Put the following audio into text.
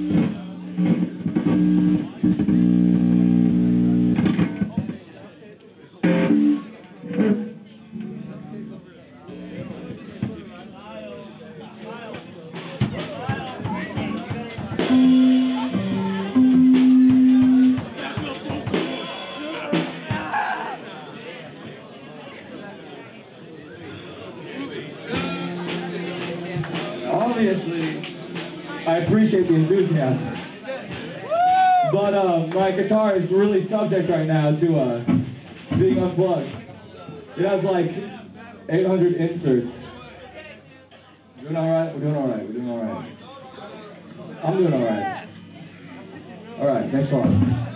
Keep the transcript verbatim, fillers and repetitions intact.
Obviously, I appreciate the enthusiasm, but uh, my guitar is really subject right now to uh, being unplugged. It has like eight hundred inserts. We're doing all right? We're doing all right. We're doing all right. I'm doing all right. All right, thanks a lot.